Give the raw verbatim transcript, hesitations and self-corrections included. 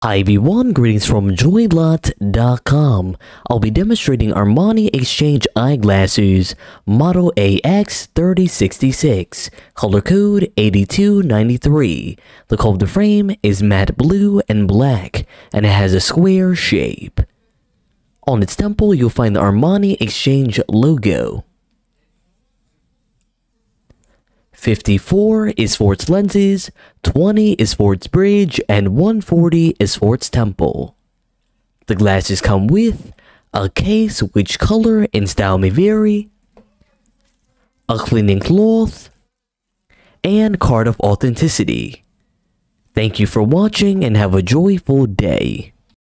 Hi everyone, greetings from joy lot dot com. I'll be demonstrating Armani Exchange eyeglasses Model A X thirty sixty-six, color code eighty-two ninety-three. The color of the frame is matte blue and black, and it has a square shape. On its temple, you'll find the Armani Exchange logo. fifty-four is for its lenses, twenty is for its bridge, and one forty is for its temple. The glasses come with a case which color and style may vary, a cleaning cloth, and card of authenticity. Thank you for watching and have a joyful day.